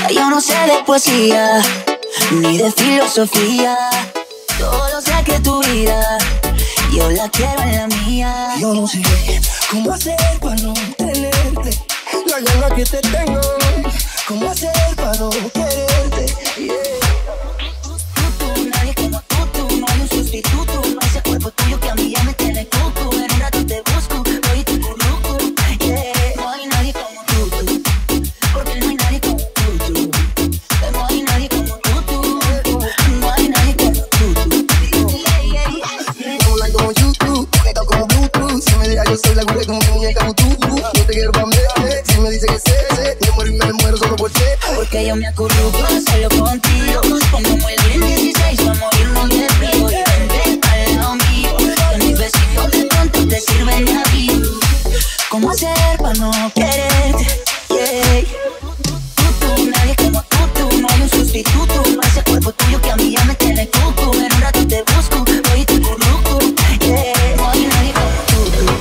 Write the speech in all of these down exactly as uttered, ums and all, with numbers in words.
Yo no sé de poesía ni de filosofía, solo sé que tu vida yo la quiero en la mía. Yo no sé cómo hacer para no tenerte, la gana que te tengo. Cómo hacer para no quererte, yeah. Tú, nadie como tú, tú, no hay un sustituto. No ese cuerpo tuyo que a mí ya me tiene cucu. En un rato te busco, voy tu curruco, yeah. No hay nadie como tú, tú, porque no hay nadie como tú, tú. No hay nadie como tú, tú, no hay nadie como tú, tú. No like como YouTube, conectado como Bluetooth. Si me deja yo soy la gurre como mi muñeca Bluetooth. Yo te quiero pa' mí, si me dice que sé, sé. Yo muero y me muero solo por ti. Porque yo me acurruco solo contigo. Pongo muy bien dieciséis pa' morirnos de frío. Y vente al lado mío, que mis besitos de pronto te sirven de avión. ¿Cómo hacer pa' no quererte? Yeah. Tú, tú, nadie como tú, tú, no hay un sustituto. No ese cuerpo tuyo que a mí ya me tiene cucu. En un rato te busco, voy tu curruco, yeah. No hay nadie como tú, tú.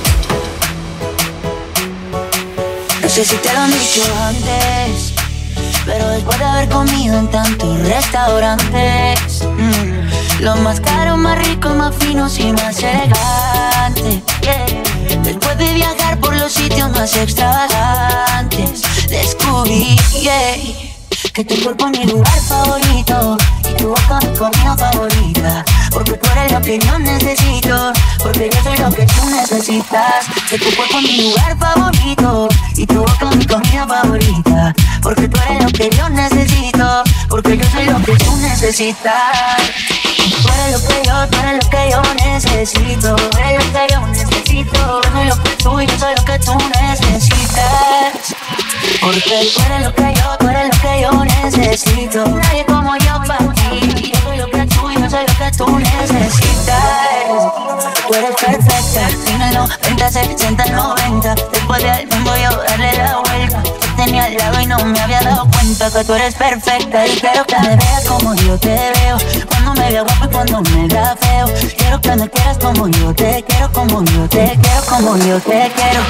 No sé si te lo han dicho antes, pero después de haber comido en tantos restaurantes, mmm, lo más caro, más rico, más finos y más elegante, yeah. Después de viajar por los sitios más extravagantes, descubrí, yeah, que tu cuerpo es mi lugar favorito y tu boca mi comida favorita. Porque tú eres lo que yo necesito, porque yo soy lo que tú necesitas. Que tu cuerpo es mi lugar favorito y tu boca mi comida favorita. Porque tú eres lo que yo necesito, porque yo soy lo que tú necesitas. Tú eres lo que yo, tú eres lo que yo necesito. Tú eres lo que yo necesito. Yo soy lo que tú y yo soy lo que tú necesitas. Porque tú eres lo que yo, tú eres lo que yo necesito. Nadie como yo para ti. Yo soy lo que tú y yo soy lo que tú necesitas. Tú eres perfecta, dímelo, veinte, sesenta, noventa. Después de tiempo yo darle la vuelta. Te tenía al lado y no me había dado cuenta que tú eres perfecta. Y quiero que me veas como yo te veo, cuando me vea guapo y cuando me vea feo. Quiero que me quieras como yo te quiero, como yo te quiero, como yo te quiero.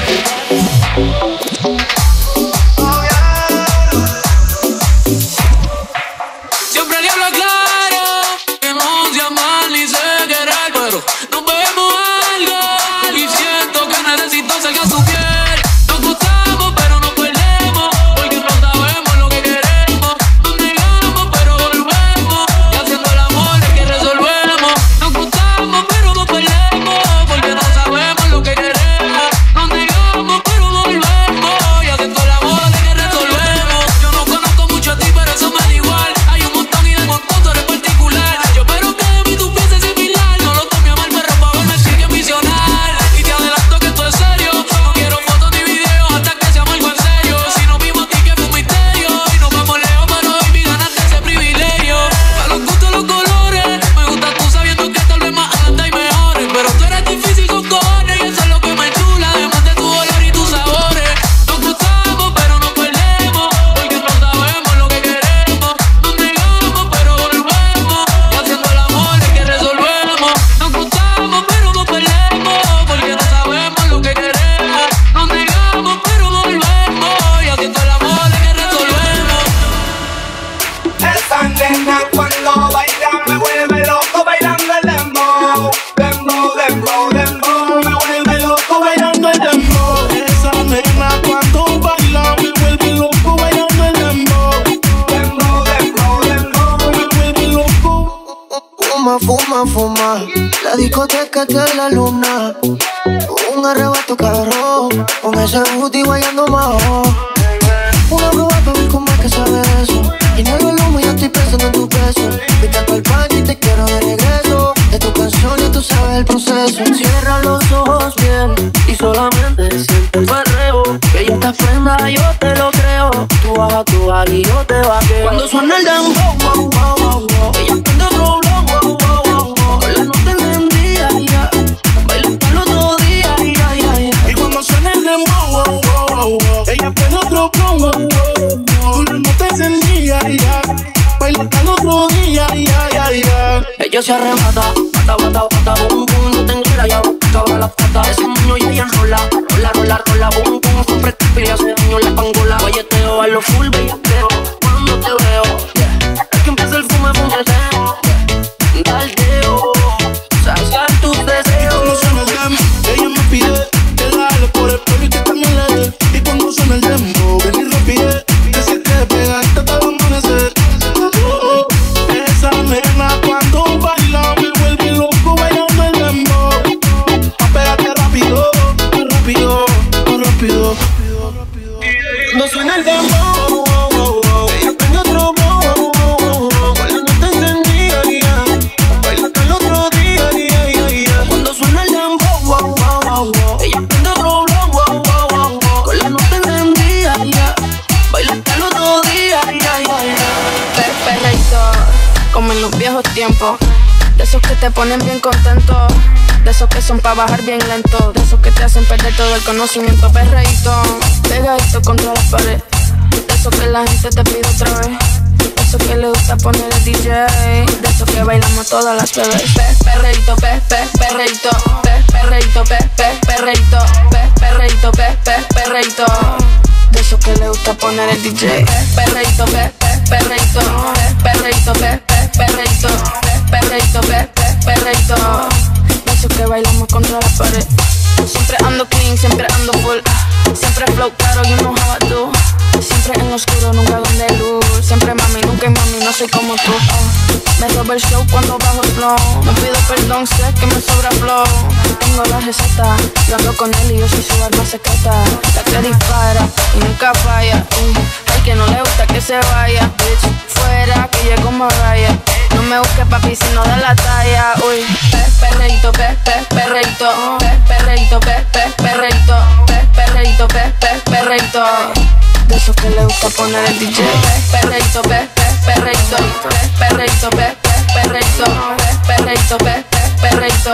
Fuma, fuma, la discoteca está en la luna. Un arrebato cabrón, con ese booty guayando majo. Una prueba para ver cómo es que sabe eso. Inhalo el humo y ya estoy pensando en tu peso. Vete pa'l party y te quiero de regreso. De tu canción ya tú sabes el proceso. Cierra los ojos bien y solamente siente el perreo. Que ya estás prenda, yo te lo creo. Tú bajas tu bar y yo te vaqueo. Cuando suena el dembow, wow, wow, wow, wow, ella prende otro blow, wow, wow, wow, wow. Con la nota encendida, ya, baila hasta el otro día, ya, ya, ya. Y cuando suena el dembow, wow, wow, wow, wow, ella prende otro blow, wow, wow, wow. Con la nota encendida, ya, baila hasta el otro día, ya, ya, ya. Ella se arrebata, bata, bata, bata, bum, bum, no tengo la llave, cabra la pata. Ese niño ya ella enrola, rola, rola, rola, bum, bum. Compré tu pilla, hace daño la pangola. Guayeteo a lo full, bellateo. Cuando te como en los viejos tiempos. De esos que te ponen bien contento, de esos que son pa' bajar bien lento, de esos que te hacen perder todo el conocimiento. Perreíto, pegadito contra la pared, de esos que la gente te pide otra vez, de esos que le gusta poner el D J, de esos que bailamos todas las bebés. Pe, perreíto, pe, pe, perreíto, pe, perreíto, pe, pe, perreíto, pe, perreíto, pe, pe, perreíto. De esos que le gusta poner el D J. Pe, perreíto, pe, pe, perreíto, pe, perreíto, pe, pe, perreíto, pe, perreíto, pe, pe, perreíto. De esos que bailamos contra la pared. Siempre ando clean, siempre ando full. Siempre flow claro, you know how I do. Siempre en lo oscuro, nunca donde luz. Siempre mami, nunca mami, no soy como tú. Oh. Me roba el show cuando bajo el flow. No pido perdón, sé que me sobra flow. Tengo la receta, yo ando con él y yo soy su alma secreta. La que dispara y nunca falla. Uh. Al que no le gusta que se vaya, bitch. Fuera que llego Mariah. No me busques papi si no da la talla. Uy, pe, perreíto, pe, pe, perreíto, pe, perreíto, pe, pe, perreíto, pe, perreíto, pe, pe, perreíto. De esos que le gusta poner el D J. Pe, perreíto, pe, pe, perreíto, pe, perreíto, pe, pe, perreíto, pe, perreíto, pe, pe, perreíto.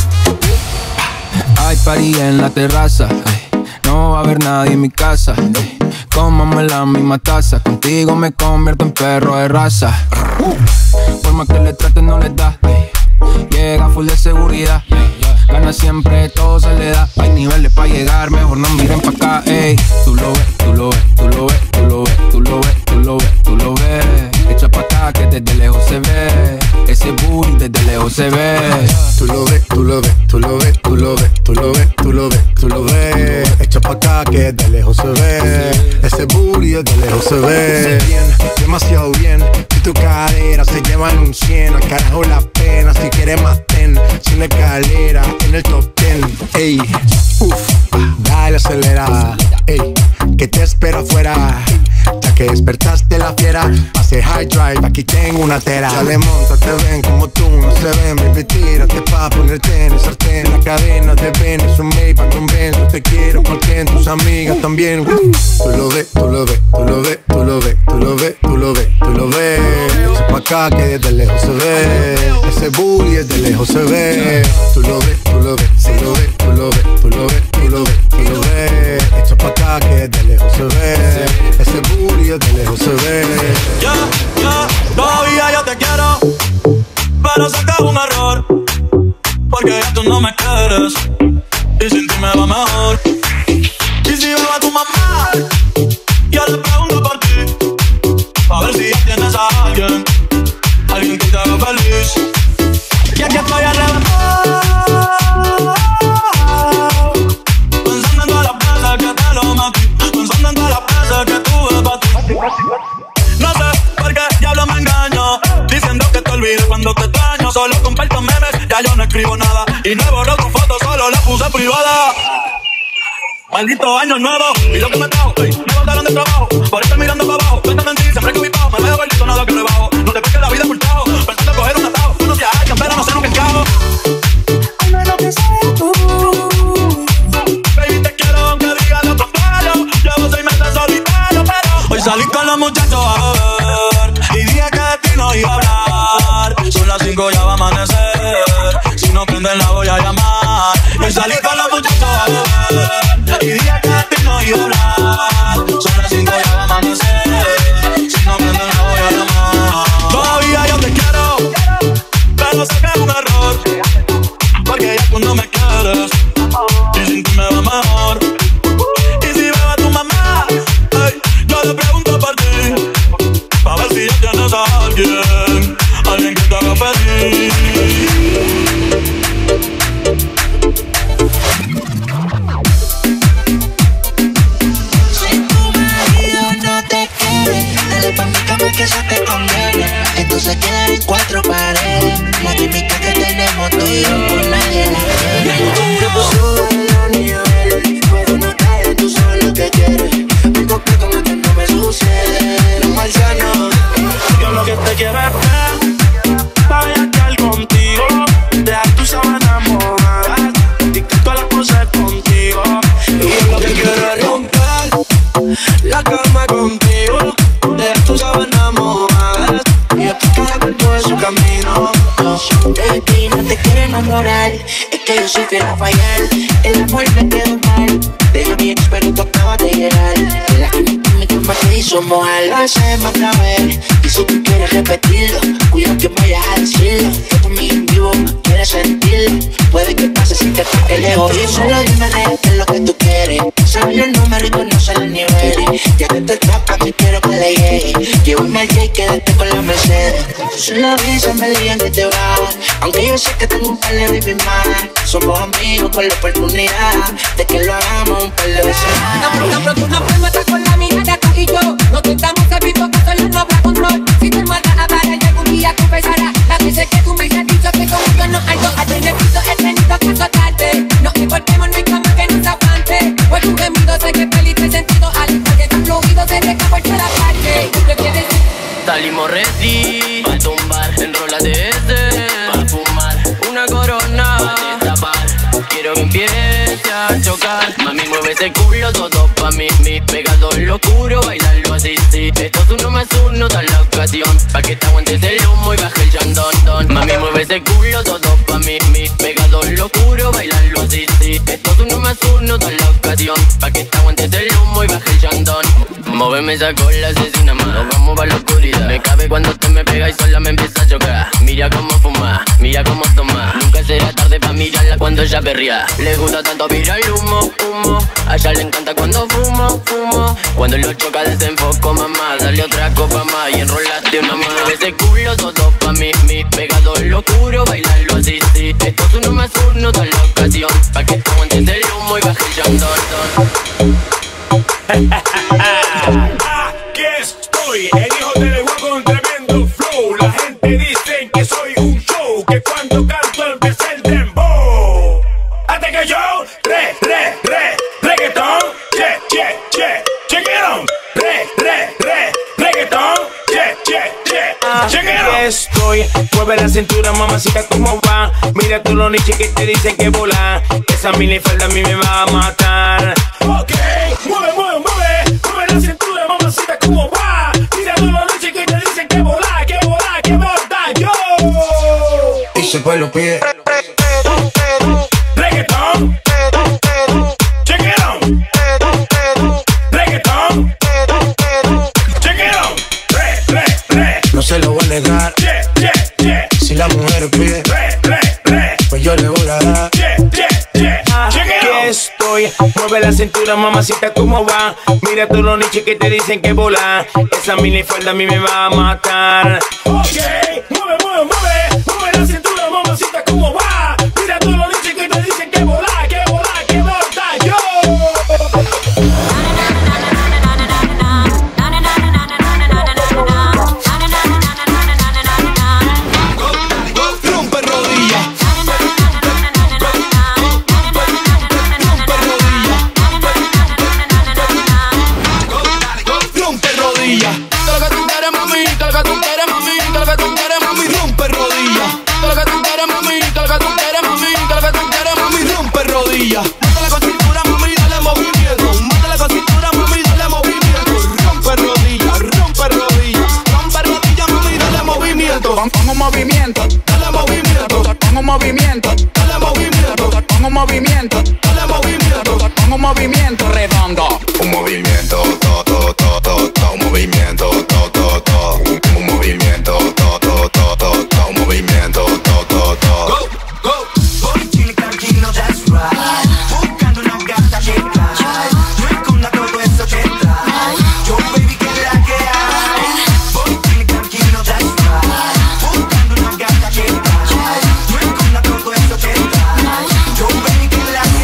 Hay party en la terraza, ay, no va a haber nadie en mi casa, ay, cómame la misma taza, contigo me convierto en perro de raza. uh, Por más que le traten no les da, ay, llega full de seguridad, gana siempre, todo se le da. Hay niveles pa' llegar, mejor no miren pa' acá, ey. Tú lo ves, tú lo ves, tú lo ves, tú lo ves, tú lo ves, tú lo ves, tú lo ves. Echa pa' acá que desde lejos se ve, ese booty desde lejos se ve. Tú lo ves, tú lo ves, tú lo ves, tú lo ves, tú lo ves, tú lo ves, tú lo ves. Echa pa' acá que desde lejos se ve, ese booty desde lejos se ve. Bien, demasiado bien, si tu cadera se llevan un cien, al carajo la pena, si quieres más ten, sin la escalera, en el top ten, ey, uff, dale acelerada, ey, que te espero afuera, ya que despertaste la fiera, pase high drive, aquí tengo una tera. Dale, monta, te ven como tú no se ven, baby, tírate pa' ponerte en el sartén, la cadena de ven, es un Maybach, un Benz, yo te quiero porque tus amigas también. Tú lo ves, tú lo ves, tú lo ves, tú lo ves, tú lo ves, tú lo ves, tú lo ves. Echa pa' acá que desde lejos se ve, ese booty desde lejos se ve. Tú lo ves, tú lo ves, tú lo ves, tú lo ves, tú lo ves, tú lo ves, tú lo ves. Echa pa' acá que desde lejos se ve, ese booty desde lejos se ve. Yo, yo, todavía yo te quiero, pero sé que es un error, porque ya tú no me quieres y sin ti me va mejor. Y si veo a tu mamá, yo le pregunto por ti, a ver si ya tienes a alguien, alguien que te haga feliz. Y aquí estoy arrebatado, pensando en todas las veces que te lo metí, pensando en todas las veces que tuve para ti. No sé por qué diablo me engaño, diciendo que te olvides cuando te extraño. Solo comparto memes, ya yo no escribo nada, y no borro tu foto, solo la puse privada. Maldito año nuevo, y lo que me trajo, ey, me botaron de trabajo, por estar mirando para abajo, cuéntame en ti, siempre que mi pago, me veo gordito, nada que rebajo. No te peques la vida por trabajo, pensando coger un atajo, uno se alguien, pero no sé nunca encajo. Ay, no es lo que sabes tú. Baby, te quiero aunque diga lo contrario, llevo seis meses solitario, pero hoy salí con los muchachos a beber, y dije que de ti no iba a hablar. Son las cinco, ya va a amanecer, si no prenden la voy a llamar. Hoy salí con los muchachos a beber, y dije que de ti no iba a hablar. Son las cinco, ya va a amanecer, si no prenden la voy a llamar. Todavía yo te quiero, pero sé que es un error, porque ya tú no me quieres y sin ti me va mejor. Y si veo a tu mamá, ey, yo le pregunto por ti, pa' ver si ya tienes a alguien, alguien que te haga feliz. Dale pa' mi cama que eso te conviene. Entonces quedar en cuatro paredes. La química que tenemos tú y yo por nadie la tiene. Sube los niveles, pero no caes, tú sabes lo que quieres. Un completo más que no me sucede. Los marcianos. Yo lo que te quiero es ver, pa' viajar contigo, dejar tu sábana mojada, dictar todas las cosas contigo. Y yo lo que quiero es romper la cama contigo. Dejar tu sábana mojada y explicar que tú eres que yo soy fiel a fallar. El amor me quedó mal. Deja mi ex pero tú acabas de llegar. La que me llama te hizo mojar. Lo hacemos otra vez y si tú quieres repetirlo, cuida que vayas a decirlo. Que conmigo en vivo quieres sentirlo. Puede que pase si te toque el egoísmo. Solo dime de qué es lo que tú quieres. Sabes el número y conoces los niveles. Ya que te toca me quiero que le llegue. Llévame al J y quédate con la Mercedes. Solo avísame el día en que te vas. Aunque yo sé que tengo un par de baby más. Somos amigos con la oportunidad de que lo hagamos un par de veces más. Tan pronto una forma está con la mirada tú y yo. No tentamos el visto que solo no habrá control. Si tu hermana hablara y algún día confesará las veces que tú me has dicho que conmigo no hay dos. Al el piso he tenido que azotarte. No importemos, no hay cama que nos aguante. Pues tu gemido sé que feliz te sentido. Al igual que tan fluido se deja por toda parte. ¿Tú prefieres? Salimos ready, pa' tumbar, enrólate ese, pa' fumar, una corona, pa' destapar, quiero que empiece a chocar. Mami mueve ese culo, todo pa' mí, mi pegado en lo oscuro, bailarlo así, sí. Esto es uno más uno, tal la ocasión, pa' que te aguantes el humo y baje el chandón, don. Mami mueve ese culo, todo pa' mí, mi pegado en lo oscuro, bailarlo así, sí. Esto es uno más uno, tal la ocasión, pa' que te aguantes el humo y baje el chandón. Móveme esa cola asesina más, nos vamos pa' la oscuridad. Me cabe cuando te me pega y sola me empieza a chocar. Mira cómo fuma, mira cómo toma. Nunca será tarde pa' mirarla cuando ella perrea. Le gusta tanto mirar el humo, humo. A ella le encanta cuando fumo, fumo. Cuando lo choca desenfoco, mamá. Dale otra copa más y enrolate una mano. Ese culo todo pa' mí, mi pegado en lo oscuro. Bailarlo así, sí. Esto es uno más uno, toda la ocasión. Pa' que te aguantes el humo y baje el llanto. Aquí estoy, el hijo del guapo con tremendo flow. La gente dice que soy un show, que cuando canto empieza el dembow. Hasta que yo, re, re, re, reggaetón, che, che, che, check it on. Re, re, re, reggaetón, che, che, che, check it on. Aquí estoy, mueve la cintura, mamacita, ¿cómo va? Mira tú los nichos que te dicen que volar. Esa minifalda a mí me va a matar. Ok, mueve, mueve, mueve, mueve la cintura, mamacita, ¿cómo va? Mira todos los nichos que te dicen que volar, que volar, que volar, yo. Y se fue los pies. Reggaetón, check it on. Reggaetón, check it on. Re, re, re. No se lo voy a negar. Yeah, yeah, yeah. Si la mujer pide, Re, re, re. pues yo le voy a dar. Yeah, yeah, yeah. Aquí estoy, mueve la cintura, mamacita, ¿cómo va? Mira todos los nichos que te dicen que volar. Esa minifalda a mí me va a matar. Ok, mueve, mueve, mueve, mueve la cintura, mamacita, ¿cómo va? Mira todos los nichos que te dicen que volar, que volar, que volar, yo. Pongo movimiento, dale movimiento, pongo movimiento, dale movimiento, pongo movimiento, dale movimiento, pongo movimiento redondo. Un movimiento, to, to, to, to, to, un movimiento, to, to, to, un movimiento, to, to, to, to, to, un movimiento, to, to, to. Go, go, voy chile tranquilo, that's right. Buscando una gata chica, no esconda todo eso que trae. Yo baby que la que hay. Voy chile tranquilo, that's right. Buscando una gata chica, no esconda todo eso que trae. Yo baby que la que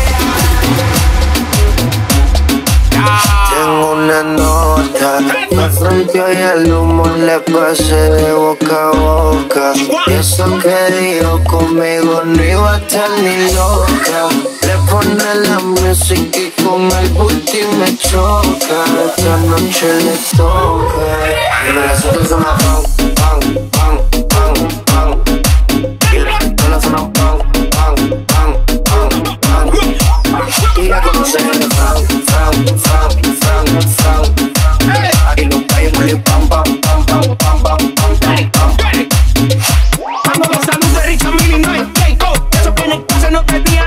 hay. Tengo una nota, me fronteó y el humo le pasé de boca a boca. Y eso que dijo conmigo no iba a estar ni loca. Le pone la música y con el booty me choca. Esta noche le toca. Y me la siento suena pan, pan, pan, pan, pan. Y la pistola suena pan, pan, pan, pan, pan. Y la conoce de Fran, Fran, Fran, Fran, Fran. Y los calles muy pam, pam, pam, pam, pam, pam, pam, pam. Cuando los saludos de Richa Mini no hay take. Eso que en el pase no te digan.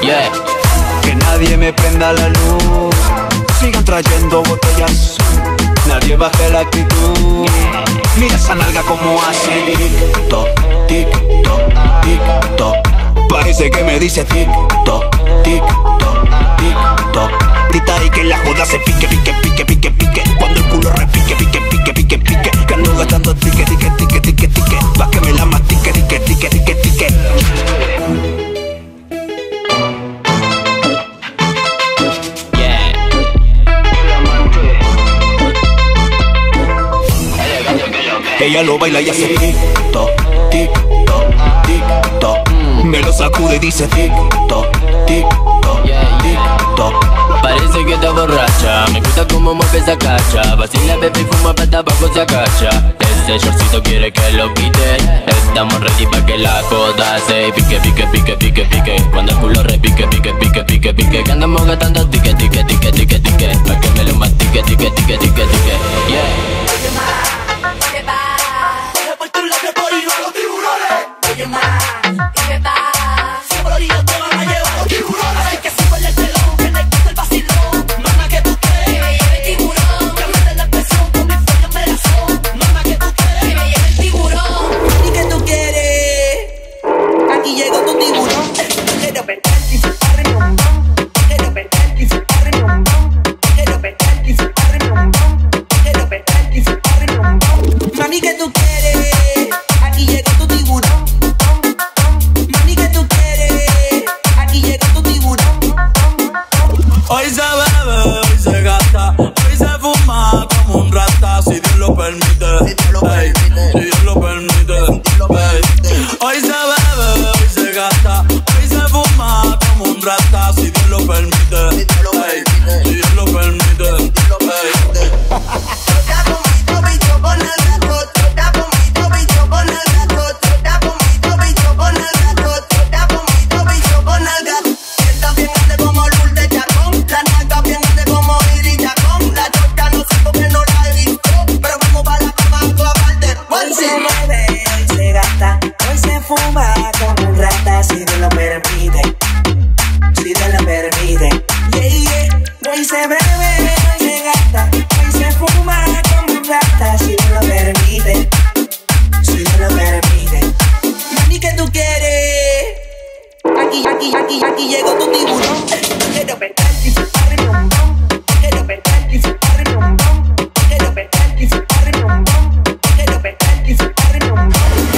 Yeah. Que nadie me prenda la luz, sigan trayendo botellas, nadie baje la actitud. Mira esa nalga como hace tic-toc, tic-toc, tic-toc. Parece que me dice tic-toc, tic-toc, tic-toc. Grita y que la joda se pique, pique, pique, pique, pique. Cuando el culo repique, pique, pique, pique, pique. Que ando gastando tique, tique, tique, tique, tique. Pa' que me la mastique, tique, tique, tique, tique. Ella lo baila y hace tic-toc, tic-toc, tic-toc. Me lo sacude y dice tic-toc, tic-toc, tic-toc. Parece que está borracha, me gusta como mueve esa cacha. Vacila, bebé y fuma pa' tabaco se agacha. Ese shortcito quiere que lo quite. Estamos ready pa' que la joda se pique, pique, pique, pique, pique. Cuando el culo repique, pique, pique, pique, pique. Que andamos gastando tique, tique, tique, tique, tique. Pa' que me lo mastique, tique, tique, tique, tique. Yeah. Oye más, ¿qué pasa? Siempre orillo te van a llevar los tiburones. Así que súbele el telón, que le gusta el vacilón. Mamá, que tú quieres, que me lleve el tiburón. Cámbiate la expresión con mi fuego en verazón. Mamá, que tú quieres, que me lleve el tiburón. ¿Y qué tú quieres? Aquí llegó tu tiburón. Quiero perder, disfrutar de mi bombón. Quiero perder, disfrutar de mi bombón. Quiero perder, disfrutar de mi bombón. Quiero perder, disfrutar de mi bombón. Mami, ¿qué tú quieres? Aquí llegó tu tiburón. Hoy se bebe, hoy se gasta, hoy se fuma como un rata, si Dios lo permite, si Dios lo permite, si Dios lo permite, hoy se bebe, hoy se gasta, hoy se fuma como un rata, si Dios lo permite, si Dios lo permite, si Dios lo permite, si Dios lo permite. Fuma como un rata, si Dios lo permite, si Dios lo permite. Yeah, yeah. Hoy se bebe, hoy se gasta, hoy se fuma como un rata, si Dios lo permite, si Dios lo permite. Mami, ¿qué tú quieres? Aquí, aquí, aquí, aquí llegó tu tiburón. Quiero perder, disfrutar de mi bombón. Quiero perder, disfrutar de mi bombón. Quiero perder, disfrutar de mi bombón. Quiero perder, disfrutar de mi bombón.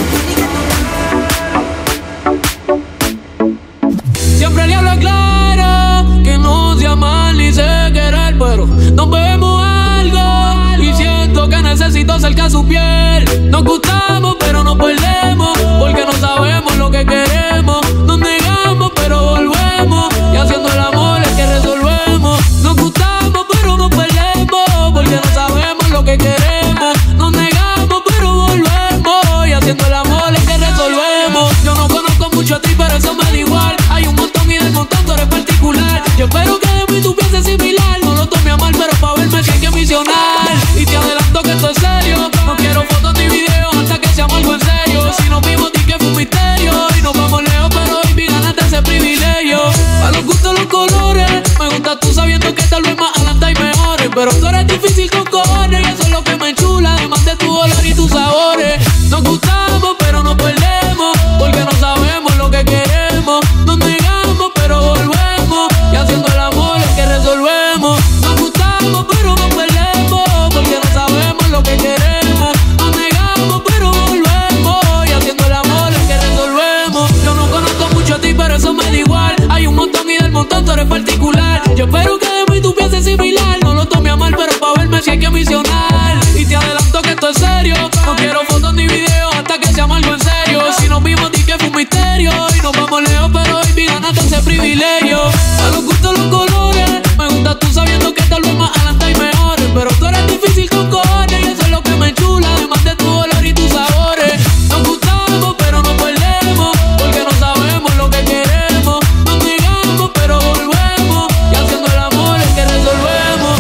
Siempre le hablo claro que no sea mal ni sé querer, pero nos bebemos algo y siento que necesito cerca su piel. Nos gustamos pero nos perdemos porque no sabemos lo que queremos. Nos negamos pero volvemos y haciendo el amor es que resolvemos. Nos gustamos pero nos perdemos porque no sabemos lo que queremos. Nos negamos pero volvemos y haciendo el amor es que resolvemos. Yo no conozco mucho a ti pero eso me da igual. Hay un montón y del montón tú eres particular. Yo espero que de mí tú pienses similar. No lo tome a mal pero pa' verme sí hay que misionar. Y te adelanto que esto es serio. No quiero fotos ni videos hasta que seamos algo en serio. Si nos vimos di que fue un misterio y nos vamos lejos pero baby ganaste ese privilegio. A los gustos los colores, me gusta tú sabiendo que tal vez más adelante hay mejores. Pero tú eres difícil con cojones y eso es lo que me enchula. Además de tu olor y tus sabores. Nos gustamos pero nos perdemos porque no sabemos lo que queremos. Nos negamos pero volvemos y haciendo el amor es que resolvemos. Nos gustamos pero nos perdemos porque no sabemos lo que queremos. Nos negamos pero volvemos y haciendo el amor es que resolvemos. Yo no conozco mucho a ti pero eso me da igual. Hay un montón y del montón tú eres particular. Yo espero que de mí tú pienses similar. No lo tome a mal pero pa' verme si hay que misionar. Y te adelanto que esto es serio. No quiero fotos ni videos hasta que seamos algo en serio. Si nos vimos di que fue un misterio y nos vamos lejos pero baby ganaste ese privilegio. A los gustos los colores, me gusta tú sabiendo que tal vez más adelante hay mejores. Pero tú eres difícil con cojones y eso es lo que me enchula. Además de tu olor y tus sabores. Nos gustamos pero nos perdemos porque no sabemos lo que queremos. Nos negamos pero volvemos y haciendo el amor es que resolvemos.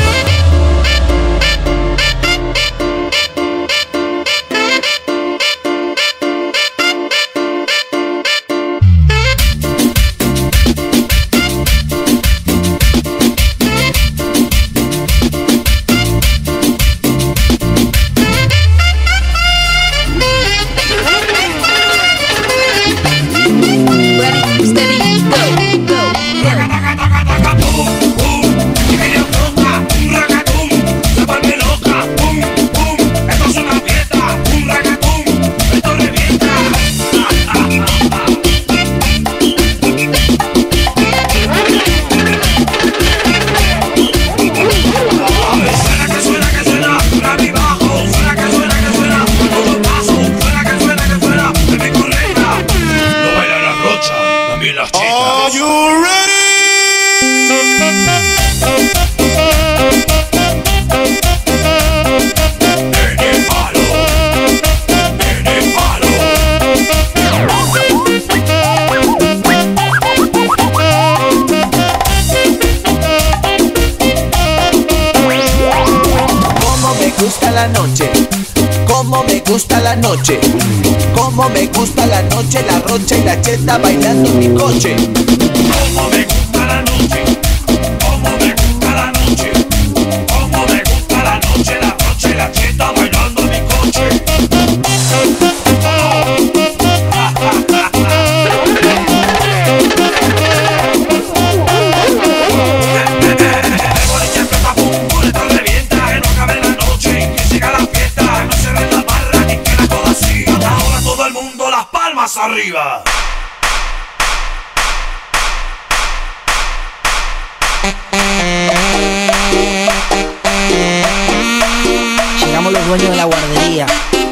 y las chicas. Are you ready? Me gusta la noche, como me gusta la noche, como me gusta la noche, la rocha y la cheta bailando en mi coche. Como me gusta la noche, como me gusta la noche, como me gusta la noche, la rocha y la cheta bailando en mi coche. Arriba. Llegamos los dueños de la guardería.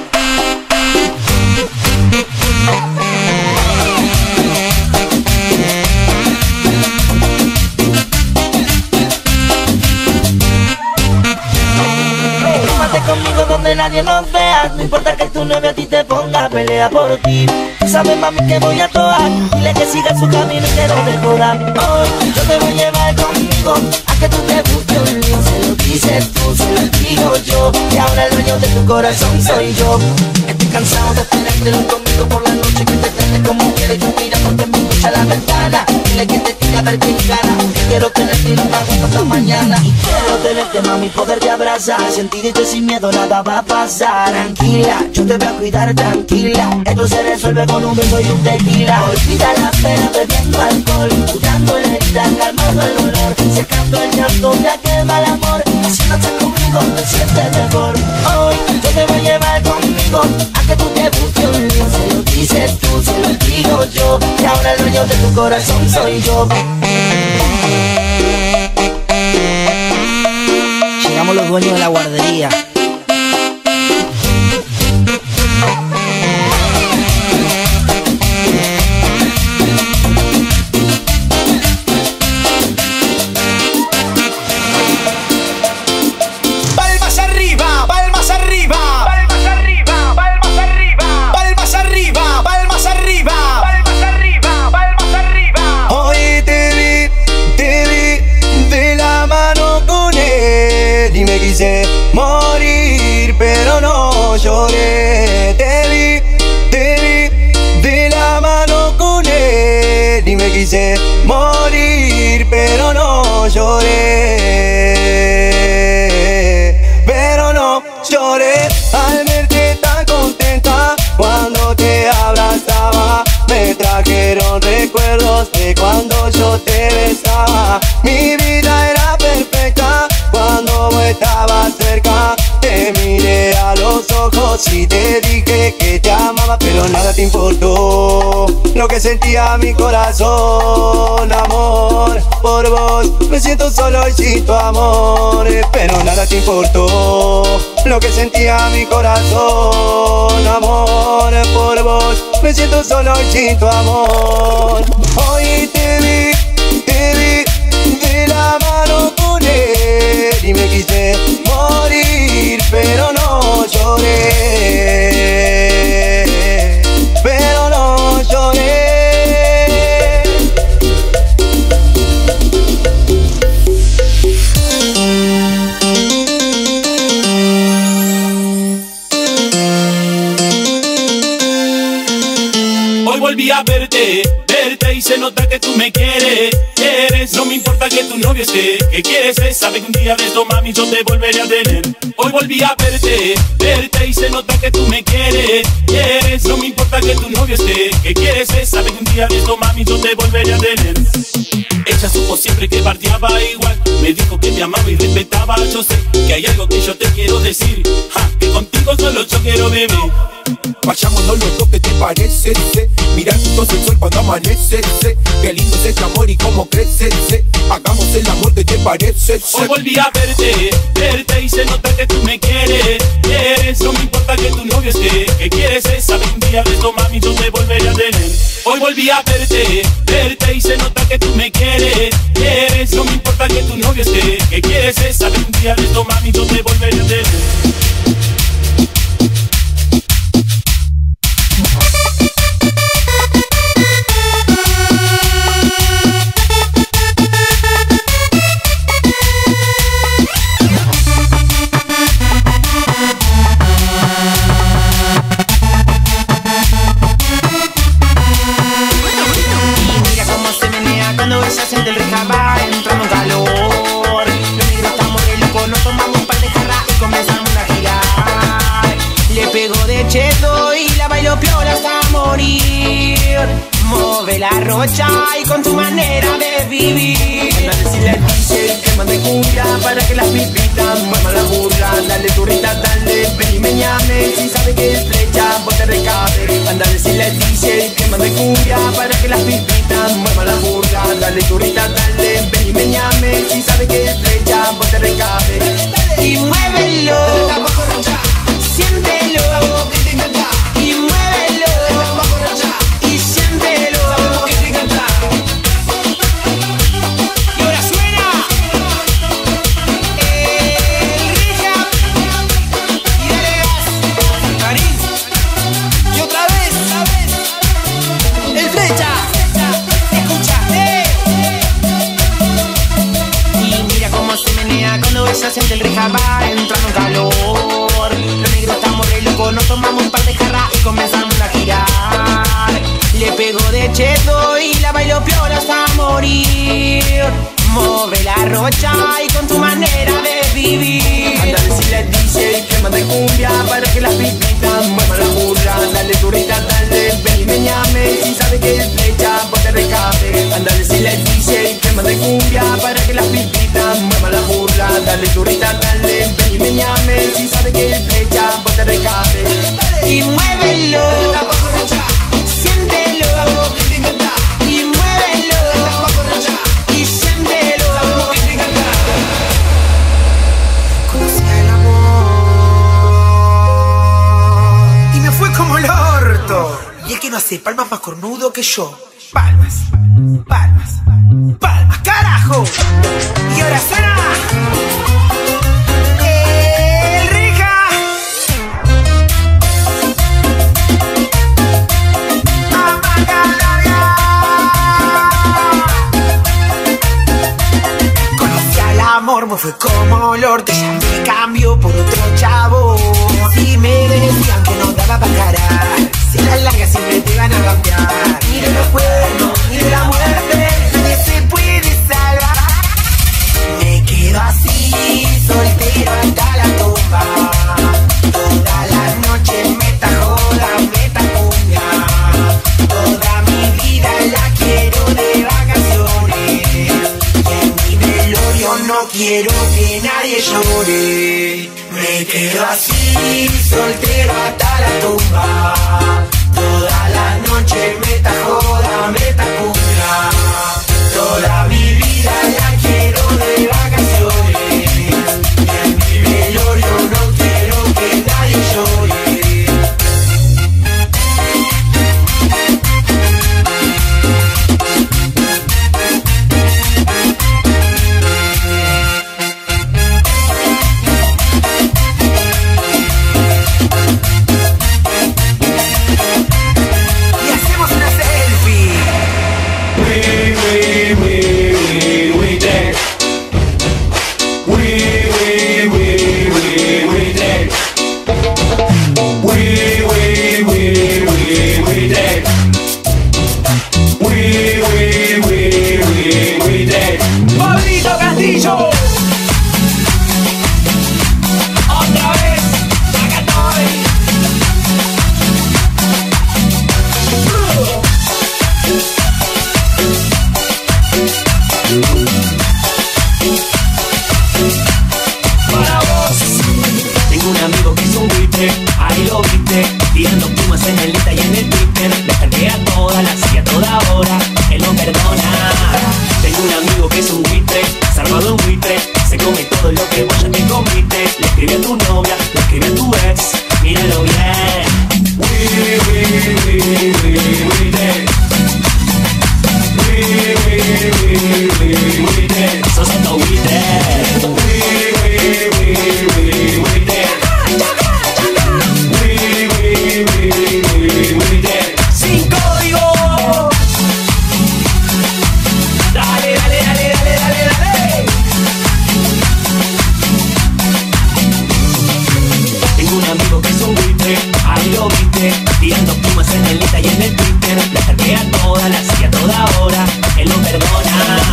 Conmigo donde nadie nos vea. No importa que tu novio a ti te ponga, pelea por ti. Tú sabes, mami, que voy a toar. Dile que siga su camino y que no te joda. Hoy yo te voy a llevar conmigo a que tú te busques un lío. Se lo dices tú, se lo digo yo. Y ahora el dueño de tu corazón soy yo. Estoy cansado de tenerte conmigo por la noche. Que te trate como quieres, yo mirándote en mi coche a la ventana. Dile que te tira a ver quién gana. Que quiero tenerte y no me aguanto hasta mañana. Y quiero tenerte, mami, poderte abrazar. Sentirte sin miedo, nada va a pasar. Tranquila, yo te voy a cuidar, tranquila. Esto se resuelve con un beso y un tequila. Olvida la pena bebiendo alcohol, curando la herida, calmando el dolor, secando el llanto de aquel mal amor. Haciéndote conmigo te sientes mejor. Hoy yo te voy a llevar conmigo a que tú te busques un lío. Se lo dices tú, se lo digo yo. Y ahora el dueño de tu corazón soy yo. Llegamos los dueños de la guardería. Palmas arriba, palmas arriba, palmas arriba, palmas arriba, palmas arriba, palmas arriba, palmas arriba, palmas arriba. Hoy te vi, te vi de la mano con él y me quise morir, pero no lloré. Te vi, te vi de la mano con él y me quise morir, pero no lloré. Pero no lloré al verte tan contenta cuando te abrazaba. Me trajeron recuerdos de cuando yo te besaba. Mi vida era perfecta cuando estaba cerca. Te miré a los ojos y te dije que te amaba, pero nada te importó lo que sentía mi corazón. Amor, por vos me siento solo y sin tu amor, pero nada te importó lo que sentía mi corazón. Amor, por vos me siento solo y sin tu amor. Hoy te vi, te vi de la mano con él y me quise morir, pero no lloré, pero no lloré. Hoy volví a verte, verte y se nota que tú me quieres, quieres. No me importa que tu novio esté, que quieres es, sabe que un día de esto, mami, yo te volveré a tener. Hoy volví a verte, verte y se nota que tú me quieres, quieres. No me importa que tu novio esté, que quieres es, sabe que un día de esto, mami, yo te volveré a tener. Ella supo siempre que parteaba igual, me dijo que me amaba y respetaba. Yo sé que hay algo que yo te quiero decir, ja, que contigo solo yo quiero beber. Vayámonos los dos, ¿qué te parece? Sé, mirar juntos el sol cuando amanece. Sé, qué lindo es este amor y cómo crece. Sé, hagamos el amor, ¿qué te parece? Sé. Hoy volví a verte, verte y se nota que tú me quieres, quieres. No me importa que tu novio esté, que quieres es, sabe que un día de esto, mami, yo te volveré a tener. Hoy volví a verte, verte se siente el rica, va entrando en calor. Los negros estamos re locos, nos tomamos un par de jarras y comenzamos a girar. Le pegó de cheto y la bailó piola hasta morir. Mueve la rocha y con tu manera de vivir. Anda a decirle al D J que mande cumbia para que las pipitas muevan la burla. Dale turrita, dale, ven y meñame. Si sabe que es flecha, vos te recabe. Anda a decirle al D J que mande cumbia para que las pipitas muevan la burla. Dale turrita, dale, ven y meñame. Si sabe que es flecha, vos te recabe. Y muévelo, siéntelo. Y muévelo. Y siéntelo. Y ahora suena el Rija. Y dale gas, París. Y otra vez, el Flecha. Escucha, eh. Y mira cómo se menea cuando ella siente el Rija, va entrando en calor. Los negros estamos re locos, nos tomamos un par de jarras y comenzamos a girar. Le pegó de cheto y la bailó piola hasta morir. Mueve la rocha y con tu manera de vivir. Anda a decirle al D J que mande cumbia para que las pipitas muevan la burla. Dale turita, dale, ven y meñame. Si sabe que es flecha, vos te recabe. Anda a decirle al D J que mande cumbia para que las pipitas muevan la burla. Dale turita, dale, ven y meñame. Si sabe que es flecha, vos te recabe. Y muévelo, siéntelo. Y muévelo, y siéntelo. Conocí el amor y me fue como el orto. Y el que no hace palmas más cornudo que yo. Palmas, palmas, palmas, carajo. Y ahora suena el Rija. Conocí al amor, me fue como olor, que ya me cambió por otro chavo. Si me decían que no daba para encarar, si a la larga siempre te van a cambiar. Ni de los buenos, ni de la muerte, nadie se puede salvar. Me quedo así, soltero hasta la tumba. Todas las noches meta joda, meta cumbia. Toda mi vida la quiero de vacaciones. Y en mi velorio no quiero que nadie llore. Me quedo así, soltero hasta la tumba. Toda la noche meta joda, meta cumbia. Toda mi vida la quiero de vacaciones. Y en mi velorio no quiero que nadie llore. Pablito Castillo. Otra vez, acá estoy. Para vos. Tengo un amigo que es un buitre, ahí lo viste, tirando plumas en el Insta y en el Twitter. Le cargué a todas las y a toda hora, él no perdona. Tengo un amigo que es un buitre, salvado un buitre, se come todo lo que vos ya te comiste. Le escribe a tu novia, le escribe a tu ex, míralo bien. We, we, we, we, we dead. We, we, we, we, we dead. Sos otro buitre. We, we, we, we, we dead. We, we, we, we, we dead. Sin código. Dale, dale, dale, dale, dale, dale. Tengo un amigo que es un buitre, ahí lo viste, tirando plumas en el Insta y en el Twitter. Le cargué a todas las y a toda hora, él no perdona.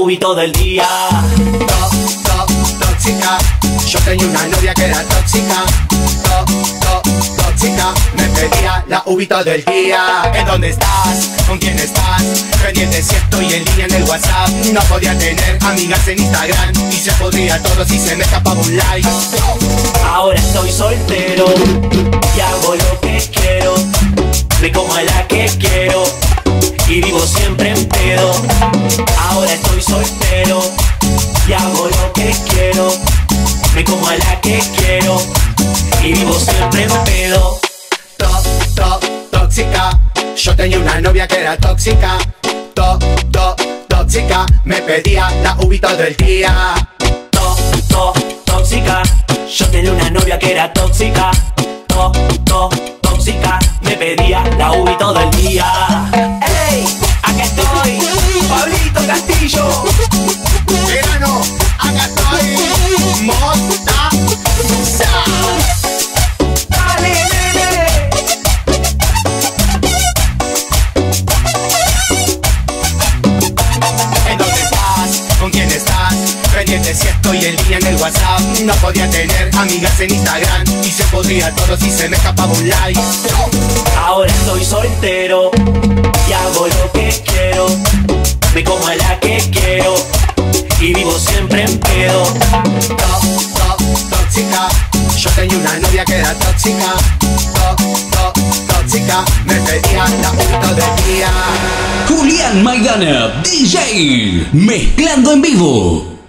huí todo el día. To, to, tóxica. Yo tenía una novia que era tóxica. To, to, tóxica. Me pedía la ubi todo el día. ¿En dónde estás? ¿Con quién estás? Pendiente si estoy en línea en el WhatsApp. No podía tener amigas en Instagram. Y se podría todo si se me escapaba un like. Ahora estoy soltero y hago lo que quiero. Me como a la que quiero y vivo siempre en pedo. Ahora estoy soltero y hago lo que quiero. Me como a la que quiero y vivo siempre en pedo. To, to, tóxica. Yo tenía una novia que era tóxica. To, to, tóxica. Me pedía la ubi todo el día. To, to, tóxica. Yo tenía una novia que era tóxica. To, to, tóxica. Me pedía la ubi todo el día. ¡Ey! Acá estoy, Pablito Castillo. Verano, acá estoy. Mostaza. Dale, nene. ¿En dónde estás? ¿Con quién estás? Pendiente si estoy en línea en el WhatsApp. No podía tener amigas en Instagram. Y se podría todo si se me escapaba un like. Ahora estoy soltero y hago lo que quiero. Me como a la que quiero y vivo siempre en pedo. To, to, tóxica. Yo tenía una novia que era tóxica. To, to, tóxica. Me pedía la ubi todo el día. Julián Maidana, D J, mezclando en vivo.